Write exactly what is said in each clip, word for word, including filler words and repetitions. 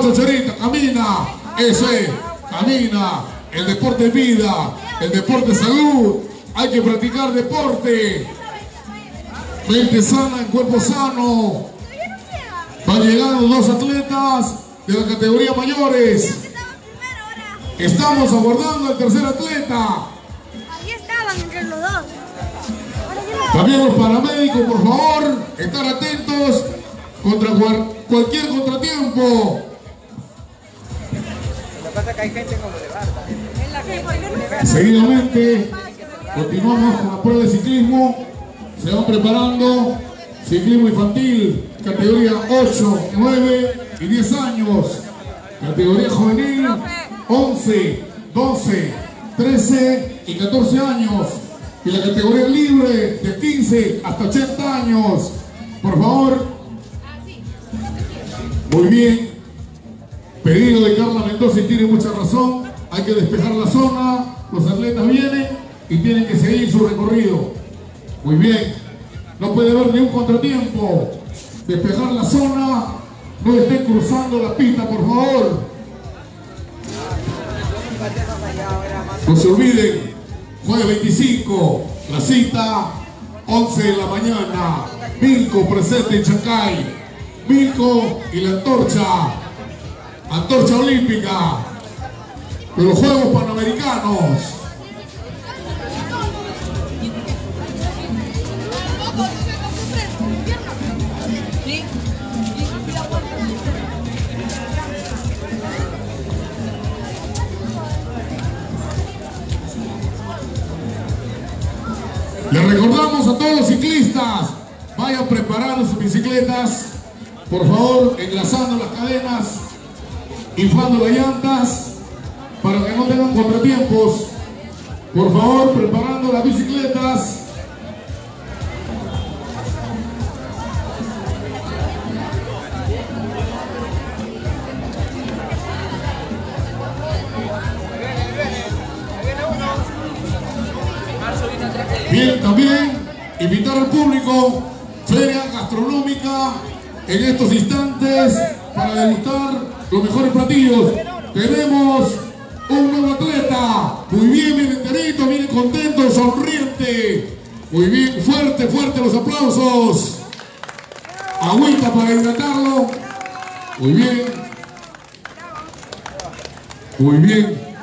Vamos, Chocharita, camina. Eso es, camina. El deporte es vida, el deporte es salud. Hay que practicar deporte. Mente sana en cuerpo sano. Van llegando dos atletas de la categoría mayores. Estamos aguardando al tercer atleta. Ahí estaban entre los dos. También los paramédicos, por favor, estar atentos contra cual, cualquier contratiempo. Lo que pasa es que hay gente como de barba. Seguidamente, continuamos con la prueba de ciclismo. Se van preparando ciclismo infantil, categoría ocho, nueve y diez años. Categoría juvenil, once, doce, trece y catorce años. Y la categoría libre de quince hasta ochenta años. Por favor. Muy bien. Pedido de Carla Mendoza y tiene mucha razón. Hay que despejar la zona. Los atletas vienen y tienen que seguir su recorrido. Muy bien. No puede haber ni un contratiempo. Despejar la zona. No estén cruzando la pista, por favor. No se olviden. Jueves veinticinco, la cita, once de la mañana. Milko presente en Chancay. Milko y la antorcha. Antorcha olímpica de los Juegos Panamericanos. Les recordamos a todos los ciclistas, vayan preparando sus bicicletas, por favor, enlazando las cadenas, inflando las llantas, para que no tengan contratiempos. Por favor, preparando las bicicletas. Bien, también invitar al público, feria gastronómica en estos instantes para degustar los mejores platillos. Tenemos un nuevo atleta, muy bien, bien enterito, bien contento, sonriente. Muy bien, fuerte, fuerte los aplausos. Agüita para hidratarlo. Muy bien. Muy bien.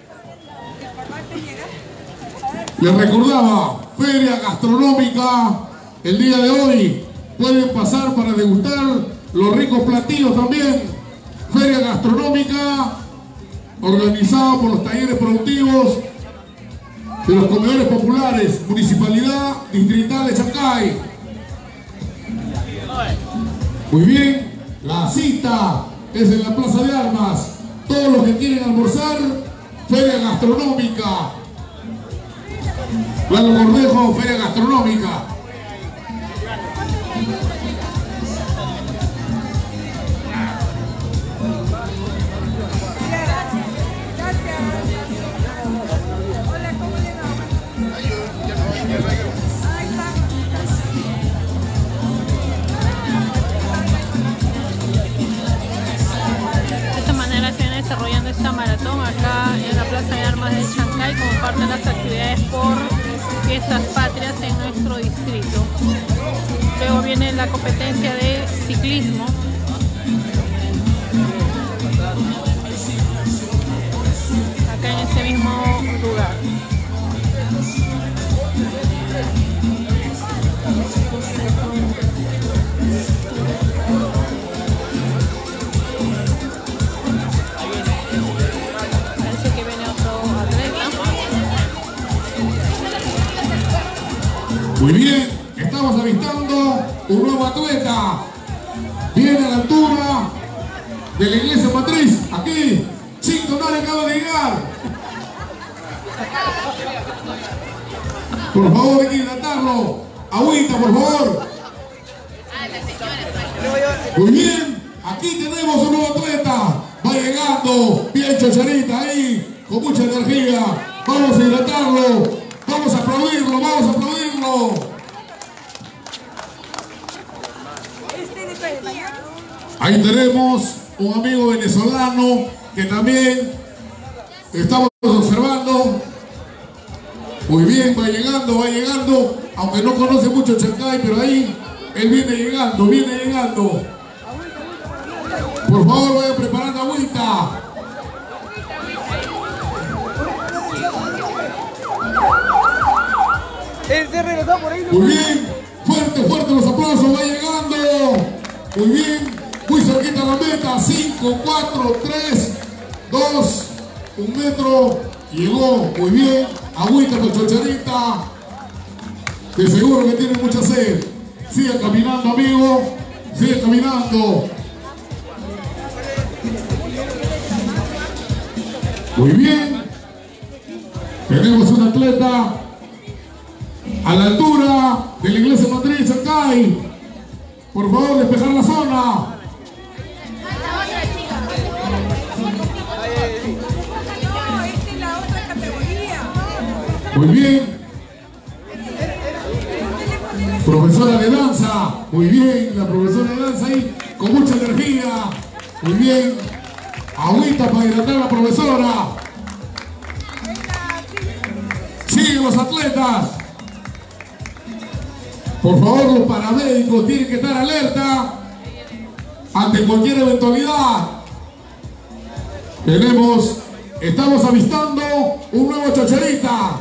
Les recordaba, feria gastronómica el día de hoy. Pueden pasar para degustar los ricos platillos también. Feria gastronómica organizada por los talleres productivos de los comedores populares, Municipalidad Distrital de Chancay. Muy bien, la cita es en la Plaza de Armas. Todos los que quieren almorzar, feria gastronómica. Plano Cornejo, feria gastronómica. De esta manera se viene desarrollando esta maratón acá en la Plaza de Armas de Chancay como parte de las actividades por fiestas patrias en nuestro distrito. Luego viene la competencia de ciclismo. Acá en este mismo lugar. Parece que viene otro atleta. Muy bien, estamos avistando un nuevo atleta. Viene a la altura de la iglesia matriz. Aquí, Chinto Nare acaba de llegar. Por favor, hay que hidratarlo. Agüita, por favor. Muy bien, aquí tenemos un nuevo atleta. Va llegando, bien Chocharita ahí, con mucha energía. Vamos a hidratarlo. Vamos a aplaudirlo, vamos a aplaudirlo. Ahí tenemos un amigo venezolano que también estamos observando. Muy bien, va llegando, va llegando, aunque no conoce mucho Chancay, pero ahí él viene llegando, viene llegando. Por favor, vaya preparando agüita. Muy bien, fuerte, fuerte los aplausos, va llegando. Muy bien, muy cerquita a la meta. cinco, cuatro, tres, dos, un metro. Llegó, muy bien. Agüita con Chocharita. De seguro que tiene mucha sed. Sigue caminando, amigo. Sigue caminando. Muy bien. Tenemos un atleta a la altura de la iglesia matriz Chancay. Por favor, despejar la zona. Muy bien. Profesora de danza. Muy bien, la profesora de danza ahí con mucha energía. Muy bien. Agüita para hidratar a la profesora. Siguen los atletas. Por favor, los paramédicos tienen que estar alerta ante cualquier eventualidad. Tenemos, estamos avistando un nuevo Chocharita.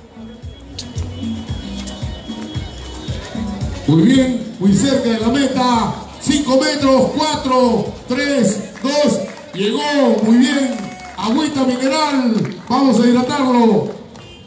Muy bien, muy cerca de la meta. cinco metros, cuatro, tres, dos. Llegó, muy bien. Agüita mineral. Vamos a hidratarlo.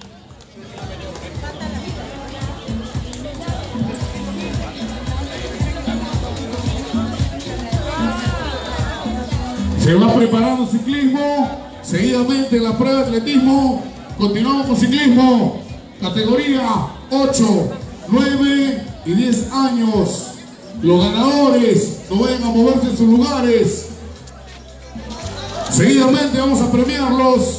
Se va preparando ciclismo. Seguidamente en la prueba de atletismo. Continuamos con ciclismo. Categoría ocho, nueve y diez años. Los ganadores no vayan a moverse en sus lugares. Seguidamente vamos a premiarlos.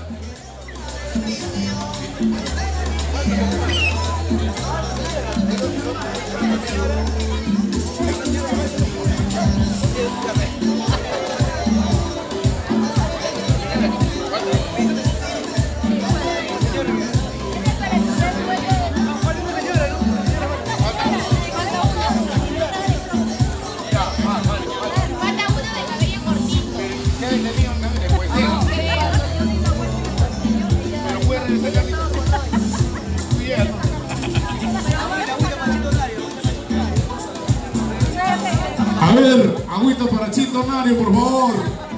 A ver, agüita para Chito Nario, por favor.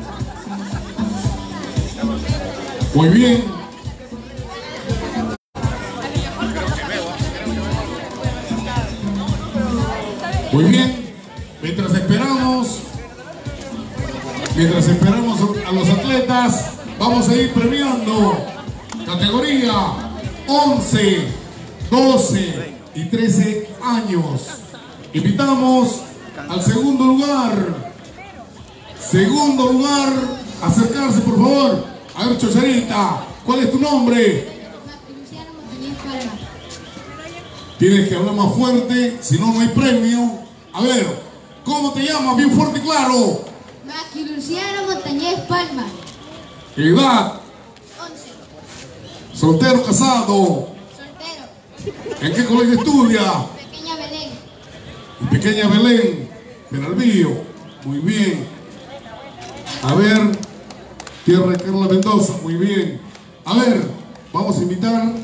Muy bien. Muy bien. Mientras esperamos, mientras esperamos a los atletas, vamos a ir premiando categoría once, doce y trece años. Invitamos al segundo lugar. Segundo lugar, acercarse por favor. A ver, Chocharita, ¿cuál es tu nombre? Tienes que hablar más fuerte, si no, no hay premio. A ver, ¿cómo te llamas? Bien fuerte y claro. Maki Luciano Montañez Palma. Edad. once. Soltero, casado. Soltero. ¿En qué colegio estudia? Pequeña Belén. Pequeña Belén, Peralvillo. Muy bien. A ver, Tierra de Carla Mendoza. Muy bien. A ver, vamos a invitar.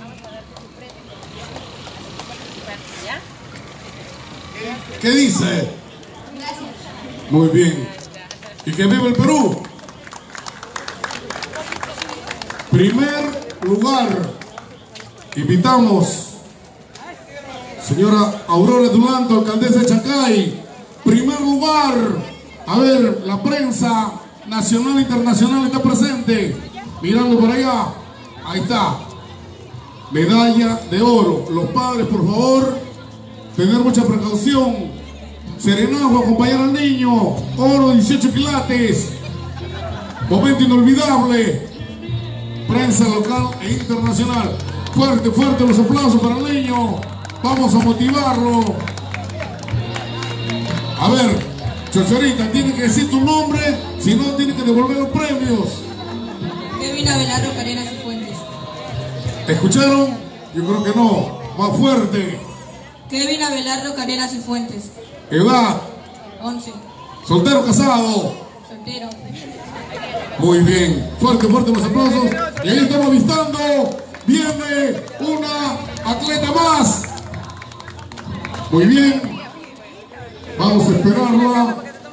¿Qué dice? Gracias. Muy bien. ¿Y que vive el Perú? Primer lugar. Invitamos señora Aurora Dulanto, alcaldesa de Chancay. Primer lugar. A ver, la prensa nacional e internacional está presente. Mirando por allá. Ahí está. Medalla de oro. Los padres, por favor, tener mucha precaución. Serenazgo, acompañar al niño. Oro, dieciocho quilates. Momento inolvidable. Prensa local e internacional. Fuerte, fuerte los aplausos para el niño. Vamos a motivarlo. A ver, Chocharita, tiene que decir tu nombre. Si Si no, tiene que devolver los premios. Kevin Abelardo Carenas y Fuentes. ¿Escucharon? Yo creo que no. Más fuerte. Kevin Abelardo Carenas y Fuentes. Edad. once. Soltero, casado. Soltero. Muy bien. Fuerte, fuerte los aplausos. Y ahí estamos avistando. Viene una atleta más. Muy bien. Vamos a esperarla.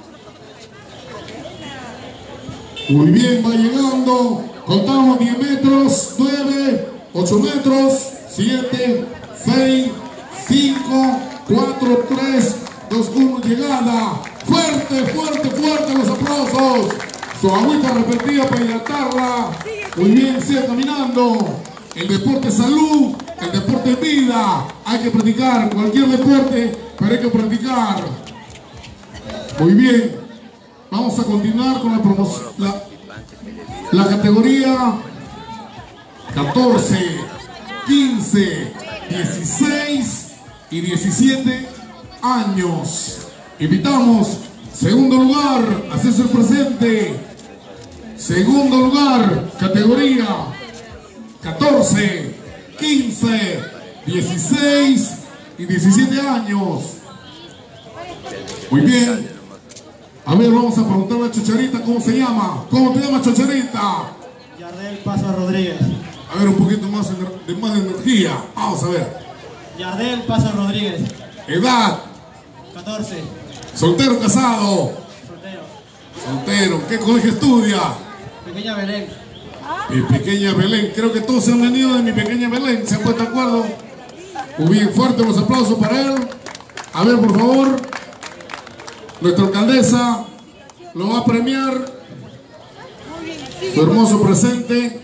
Muy bien, va llegando. Contamos diez metros, nueve, ocho metros, siete, seis, cinco, cuatro, tres, dos, uno, llegada. Fuerte, fuerte, fuerte los aplausos. Su agüita repetida para hidratarla. Muy bien, sigue caminando. El deporte es salud, el deporte es vida. Hay que practicar cualquier deporte, pero hay que practicar. Muy bien. Vamos a continuar con la promoción. La, la categoría catorce, quince, dieciséis y diecisiete años. Invitamos, segundo lugar, a hacerse el presente. Segundo lugar, categoría catorce, quince, dieciséis y diecisiete años. Muy bien. A ver, vamos a preguntarle a Chocharita cómo se llama. ¿Cómo te llamas, Chocharita? Yardel Paso Rodríguez. A ver, un poquito más de más energía. Vamos a ver. Yardel Paso Rodríguez. Edad. catorce. Soltero, casado. Soltero. Soltero. ¿Qué colegio estudia? Pequeña Belén. Mi pequeña Belén. Creo que todos se han venido de mi pequeña Belén. ¿Se han puesto de acuerdo? Muy bien, fuerte los aplausos para él. A ver, por favor. Nuestra alcaldesa lo va a premiar. Su hermoso presente.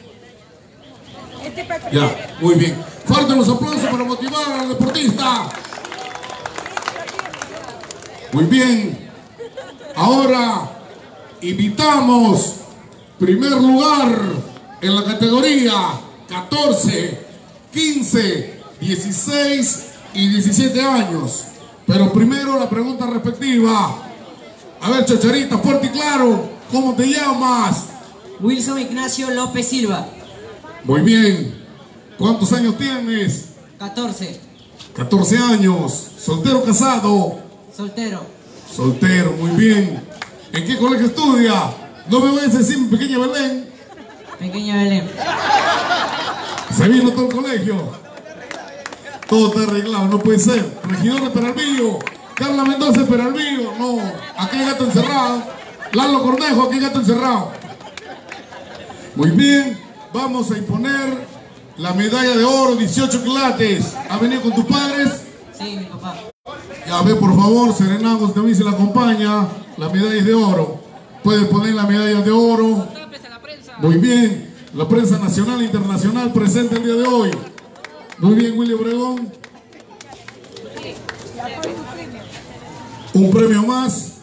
Ya, muy bien. Fuerte los aplausos para motivar al deportista. Muy bien. Ahora invitamos, primer lugar en la categoría catorce, quince, dieciséis y diecisiete años. Pero primero la pregunta respectiva. A ver, Chocharita, fuerte y claro, ¿cómo te llamas? Wilson Ignacio López Silva. Muy bien. ¿Cuántos años tienes? catorce. catorce años. ¿Soltero, casado? Soltero. Soltero, muy bien. ¿En qué colegio estudia? No me vayas a decir mi pequeña Belén. Pequeña Belén. Se vino todo el colegio. Todo está arreglado, no puede ser. Regidor de Peralvillo, Carla Mendoza de Peralvillo. No, aquí hay gato encerrado. Lalo Cornejo, aquí hay gato encerrado. Muy bien, vamos a imponer la medalla de oro, dieciocho quilates. ¿Has venido con tus padres? Sí, mi papá. Ya ve, por favor, Serenagos también se la acompaña. La medalla es de oro. Puedes poner la medalla de oro. Muy bien, la prensa nacional e internacional presente el día de hoy. Muy bien, Willy Obregón. Un premio más.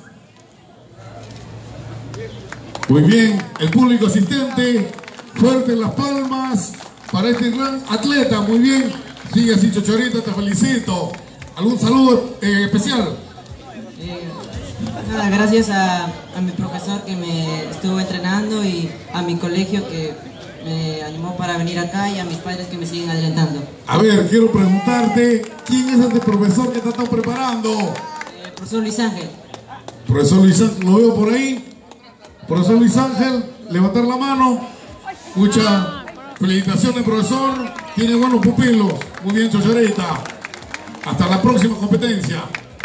Muy bien, el público asistente. Fuerte las palmas para este gran atleta. Muy bien. Sigue así, Chocharita, te felicito. ¿Algún saludo eh, especial? Eh, nada, gracias a, a mi profesor que me estuvo entrenando y a mi colegio que me animó para venir acá y a mis padres que me siguen alentando. A ver, quiero preguntarte, ¿quién es este profesor que te está preparando? Eh, profesor Luis Ángel. Profesor Luis Ángel, lo veo por ahí. Profesor Luis Ángel, levantar la mano. Muchas felicitaciones, profesor. Tiene buenos pupilos. Muy bien, Chocharita. Hasta la próxima competencia.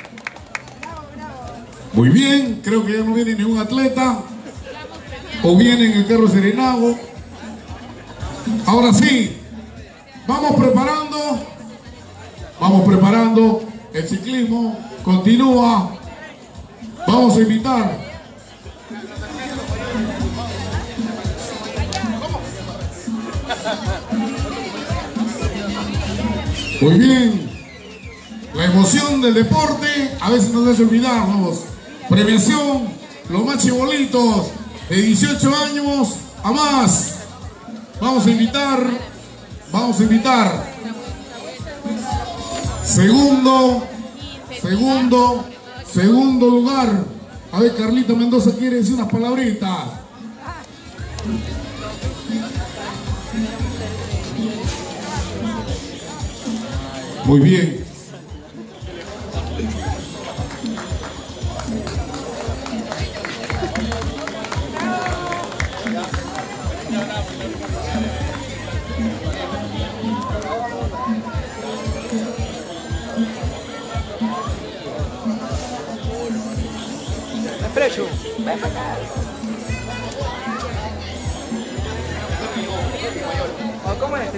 Muy bien, creo que ya no viene ningún atleta. O viene en el carro Serenago. Ahora sí, vamos preparando. Vamos preparando. El ciclismo continúa. Vamos a invitar. Muy bien. La emoción del deporte a veces nos hace olvidarnos. Premiación, los más chibolitos de dieciocho años a más. Vamos a invitar, vamos a invitar. Segundo, segundo, segundo lugar. A ver, Carlita Mendoza quiere decir unas palabritas. Muy bien. Frecho, ven para acá. ¿Cómo es?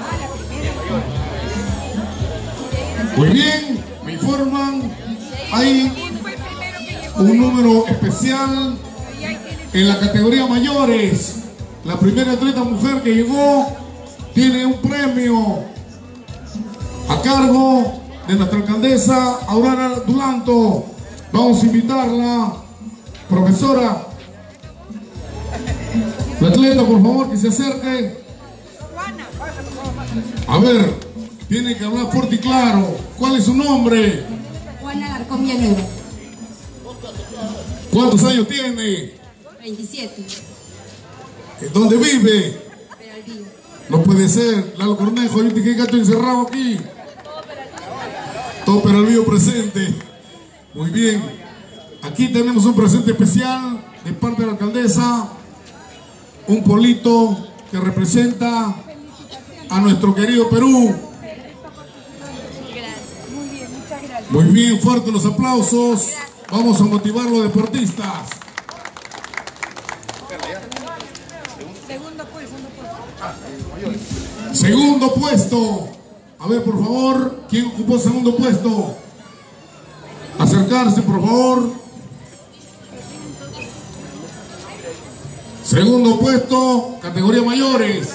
Muy bien, me informan, hay un número especial en la categoría mayores. La primera atleta mujer que llegó tiene un premio a cargo de nuestra alcaldesa Aurora Dulanto. Vamos a invitarla, profesora. La atleta, por favor, que se acerque. A ver, tiene que hablar fuerte y claro. ¿Cuál es su nombre? Juana Alarcón Villanueva. ¿Cuántos años tiene? veintisiete. ¿Dónde vive? Peralvillo. No puede ser. Lalo Cornejo, yo te dije que estoy encerrado aquí. Todo Peralvillo presente. Muy bien. Aquí tenemos un presente especial de parte de la alcaldesa. Un polito que representa a nuestro querido Perú. Muy bien, fuertes los aplausos. Vamos a motivar a los deportistas. Segundo puesto. A ver, por favor, ¿quién ocupó segundo puesto? Acercarse, por favor. Segundo puesto, categoría mayores.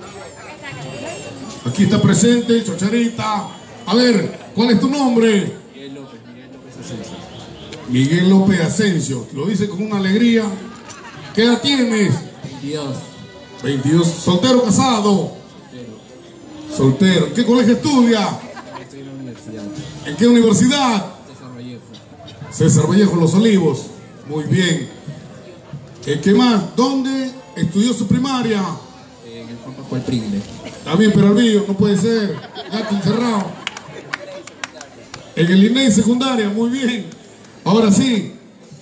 Aquí está presente, Chocharita. A ver, ¿cuál es tu nombre? Miguel López, Miguel López Asensio. Miguel López Asensio. Lo dice con una alegría. ¿Qué edad tienes? veintidós. veintidós. ¿Soltero o casado? Soltero. Soltero. ¿En qué colegio estudia? Estoy en la universidad. ¿En qué universidad? César Vallejo. César Vallejo, Los Olivos. Muy bien. Eh, ¿Qué más? ¿Dónde estudió su primaria? Eh, en el Juan Pascual Pringle. También Peralvillo, no puede ser. Gato encerrado. En el I N E I secundaria, muy bien. Ahora sí.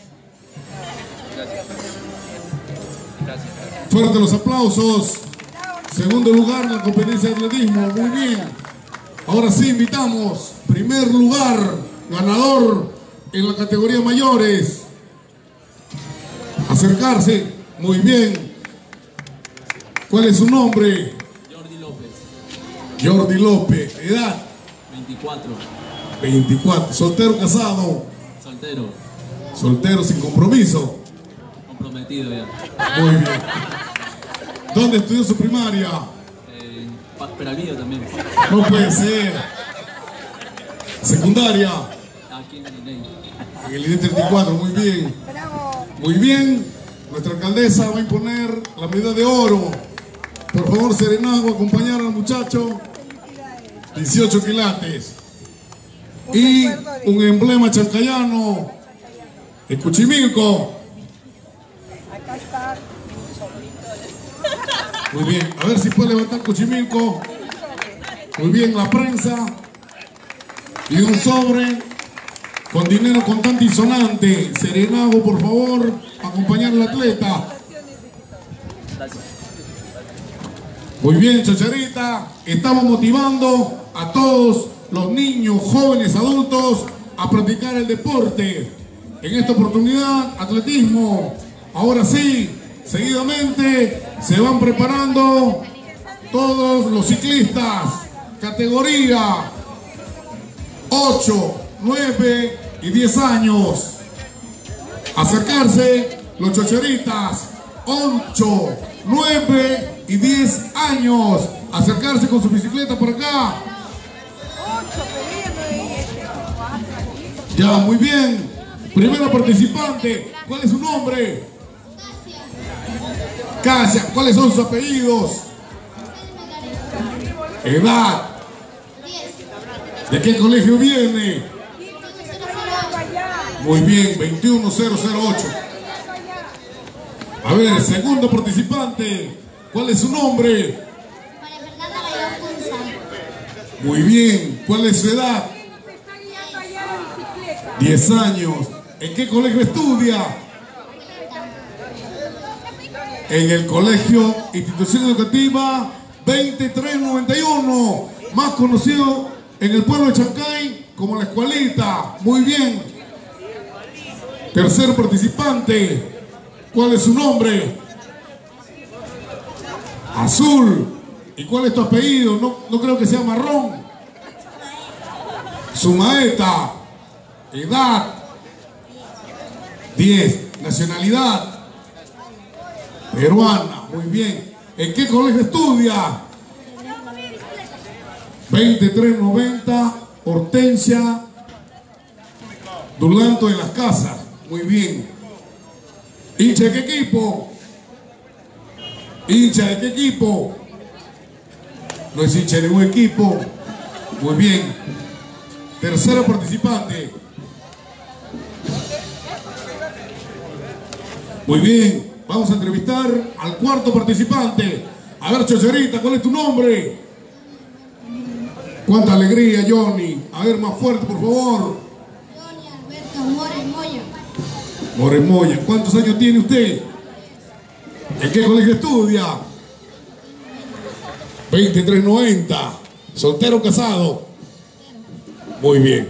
Fuerte los aplausos. Segundo lugar en la competencia de atletismo, muy bien. Ahora sí invitamos. Primer lugar, ganador en la categoría mayores. Acercarse, muy bien. ¿Cuál es su nombre? Jordi López. Jordi López. ¿Edad? veinticuatro. veinticuatro. ¿Soltero, casado? Soltero. Soltero, sin compromiso. Comprometido ya. Muy bien. ¿Dónde estudió su primaria? Eh, Pa- Peralvillo también. No puede ser. Secundaria. Aquí en el I N E I. En el I N E I treinta y cuatro, muy bien. Muy bien. Nuestra alcaldesa va a imponer la medalla de oro. Por favor, Serenazgo, acompañar al muchacho. dieciocho quilates. Y un emblema chancayano. El Cuchimilco. Muy bien. A ver si puede levantar Cuchimilco. Muy bien, la prensa. Y un sobre con dinero contante y sonante. Serenazgo, por favor, acompañar al atleta. Muy bien, Chocharita. Estamos motivando a todos los niños, jóvenes, adultos a practicar el deporte. En esta oportunidad, atletismo. Ahora sí, seguidamente se van preparando todos los ciclistas. Categoría ocho, nueve y diez años. Acercarse los chocheritas. ocho, nueve y diez años. Acercarse con su bicicleta por acá. Ya, muy bien. Primero participante. ¿Cuál es su nombre? Casia. ¿Cuáles son sus apellidos? Edad. ¿De qué colegio viene? Muy bien, veintiuno cero cero ocho. A ver, segundo participante. ¿Cuál es su nombre? María Fernanda Rayón Punza. Muy bien. ¿Cuál es su edad? diez años. ¿En qué colegio estudia? En el colegio Institución Educativa veintitrés noventa y uno, más conocido en el pueblo de Chancay como la Escuelita. Muy bien. Tercer participante. ¿Cuál es su nombre? Azul. ¿Y cuál es tu apellido? No, no creo que sea Marrón. Sumaeta. Edad. diez. Nacionalidad. Peruana. Muy bien. ¿En qué colegio estudia? veintitrés noventa. Hortensia Dulanto de las Casas. Muy bien. ¿Hincha de qué equipo? ¿Hincha de qué equipo? No es hincha de ningún equipo. Muy bien. Tercero participante. Muy bien. Vamos a entrevistar al cuarto participante. A ver, Chocherita, ¿cuál es tu nombre? Cuánta alegría, Johnny. A ver, más fuerte, por favor. Johnny Alberto Mores Moya. Mores Moya. ¿Cuántos años tiene usted? ¿En qué colegio estudia? veintitrés noventa. ¿Soltero o casado? Muy bien.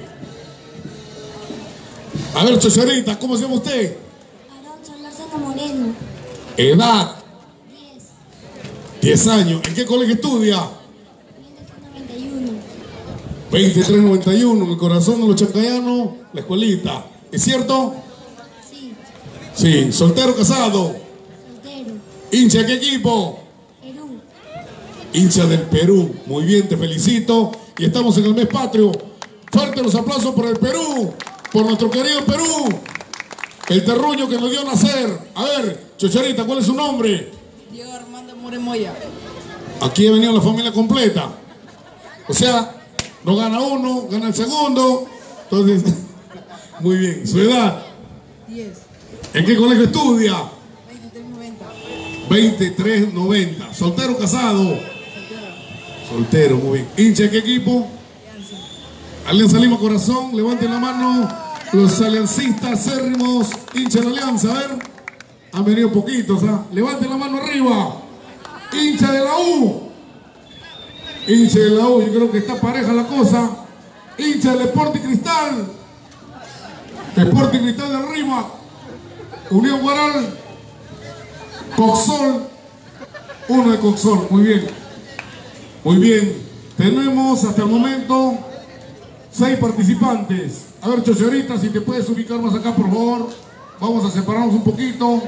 A ver, Chocherita, ¿cómo se llama usted? Alonso Lázaro Moreno. Edad. diez. diez años. ¿En qué colegio estudia? noventa y uno. veintitrés noventa y uno, en el corazón de los chancayanos, la Escuelita. ¿Es cierto? Sí. Sí. ¿Soltero o casado? Soltero. ¿Hincha de qué equipo? Perú. Hincha del Perú. Muy bien, te felicito. Y estamos en el mes patrio. Fuerte los aplausos por el Perú, por nuestro querido Perú, el terruño que nos dio nacer. A ver, Chocharita, ¿cuál es su nombre? Diego Armando Mores Moya. Aquí ha venido la familia completa. O sea, no gana uno, gana el segundo. Entonces, muy bien. ¿Su edad? diez. ¿En qué colegio estudia? veintitrés noventa. veintitrés noventa. ¿Soltero o casado? Soltero, muy bien. ¿Hincha de qué equipo? Alianza Lima Corazón. Levanten la mano los aliancistas acérrimos, hincha de la Alianza. A ver, han venido poquitos, ¿ah? Levanten la mano arriba. Hincha de la U. Hincha de la U, yo creo que está pareja la cosa. Hincha del Sporting Cristal. Sporting Cristal de Rima. Unión Guaral. Coxol. Uno de Coxol, muy bien. Muy bien. Tenemos hasta el momento seis participantes. A ver, Chocherita, si te puedes ubicar más acá, por favor. Vamos a separarnos un poquito.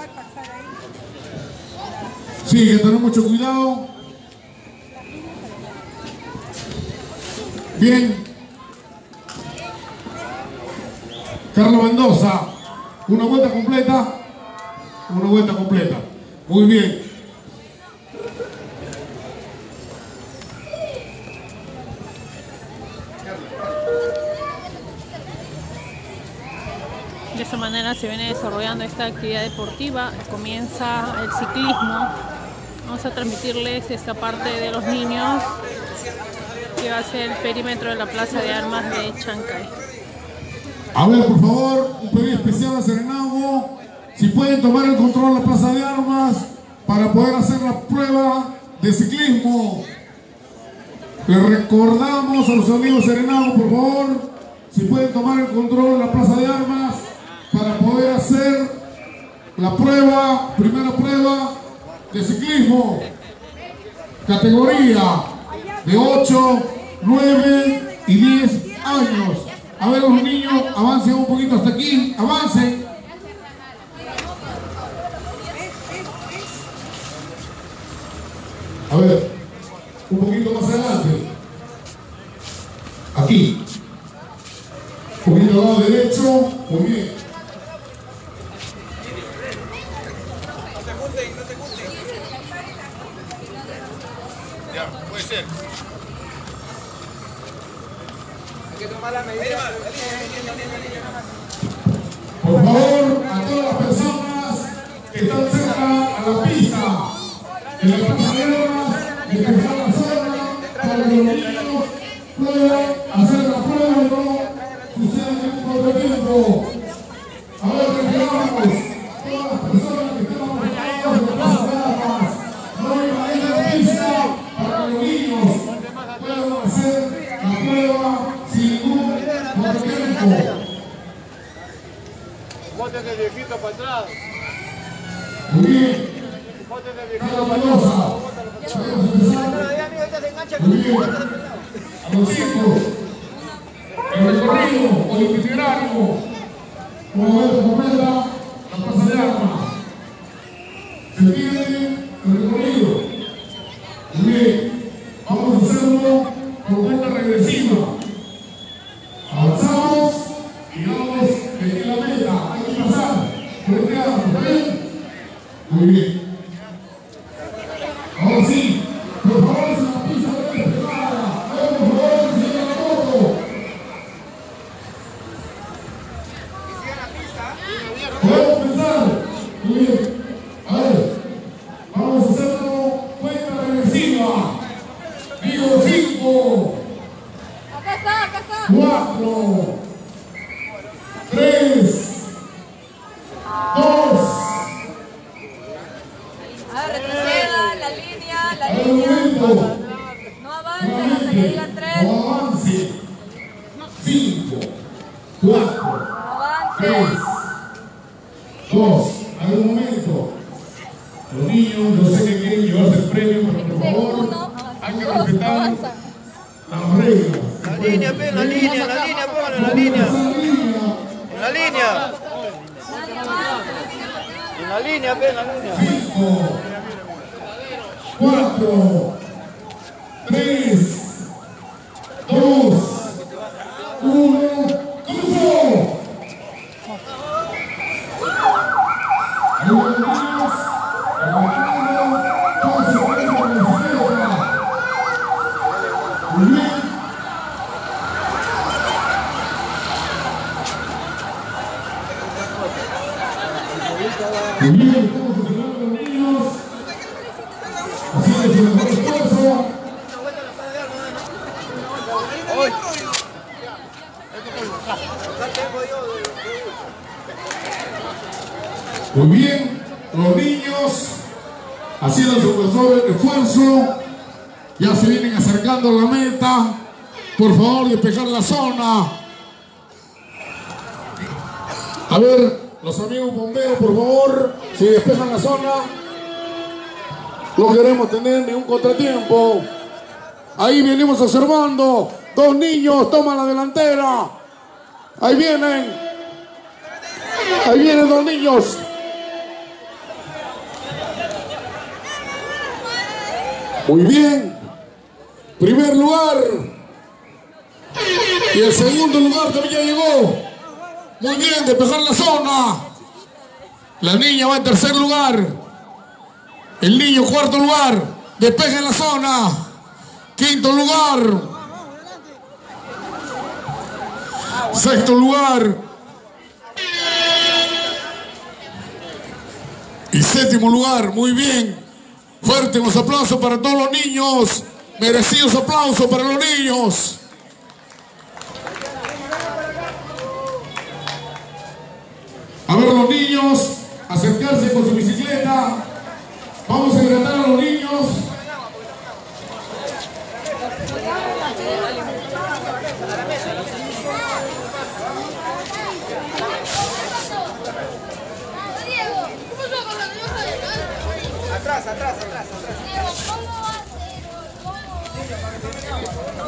Sí, hay que tener mucho cuidado. Bien. Carlos Mendoza, una vuelta completa. Una vuelta completa. Muy bien. De esta manera se viene desarrollando esta actividad deportiva. Comienza el ciclismo. Vamos a transmitirles esta parte de los niños, que va a ser el perímetro de la Plaza de Armas de Chancay. A ver, por favor, un pedido especial a Serenazgo. Si pueden tomar el control de la Plaza de Armas para poder hacer la prueba de ciclismo. Les recordamos a los amigos Serenazgo, por favor, si pueden tomar el control de la Plaza de Armas para poder hacer la prueba, primera prueba de ciclismo, categoría de ocho, nueve y diez años. A ver, los niños, avancen un poquito hasta aquí, avancen. A ver, un poquito más adelante. Aquí. Un poquito al lado derecho, muy bien. Ya, puede ser. Hay que tomar la medida. Por favor, a todas las personas que están cerca a la pista, en la plaza de armas, despejar la zona para que los niños puedan hacer la prueba y no suceda ningún contratiempo. A ver, retiramos todas las personas que están afectadas en la plaza de armas. No invadir la pista para que los niños puedan hacer la prueba sin ningún contratiempo. Boten el viejito para atrás. Muy bien. Boten el viejito Carlos para Mendoza. atrás. Vamos a empezar. Muy bien. A los chicos. El recorrido o el itinerario. Como ves, completa la plaza de armas. Se tiene el recorrido. Muy bien. Vamos a hacerlo por cuenta regresiva. Avanzamos y vamos en la meta. Hay que pasar por este arma. ¿Está bien? Muy bien. Ahora sí, por favor, si la pista no es despejada, a ver, por favor, que siga la moto. Podemos empezar. Muy bien. A ver, vamos a hacerlo cuenta regresiva. Digo cinco. Acá está, acá está. Cuatro. Tres. Dos. A ver, retroceda, la línea, la A ver, un línea. momento. No avance hasta que digan tres. No avance. Cinco. Cuatro. No avance. Tres. Dos. A ver, un momento. Los niños, yo sé que quieren llevarse el premio, pero por favor, Uno, hay que dos, respetar avanza. las reglas. La línea, pe, la línea, la línea, póngalo en la línea. En la línea. En la línea, pe, en la línea. Cinco. Cuatro. Tres. Dos. Uno. ¡Cruzó! Ahí van los niños. Aguantando. Todos se ponen con la izquierda. Muy bien. Muy bien, estamos observando a los niños. Haciendo su mejor esfuerzo. Muy bien, los niños haciendo su mejor esfuerzo. Ya se vienen acercando a la meta. Por favor, despejar la zona. A ver, los amigos bomberos, por favor, si despejan la zona. No queremos tener ningún contratiempo. Ahí venimos observando. Dos niños toman la delantera. Ahí vienen. Ahí vienen dos niños. Muy bien. Primer lugar. Y el segundo lugar también ya llegó. Muy bien, despejar la zona. La niña va en tercer lugar. El niño cuarto lugar. Despejen la zona. Quinto lugar. Sexto lugar. Y séptimo lugar. Muy bien. Fuertes los aplausos para todos los niños. Merecidos aplausos para los niños. A ver los niños, acercarse con su bicicleta. Vamos a hidratar a los niños. Atrás, atrás, atrás, atrás.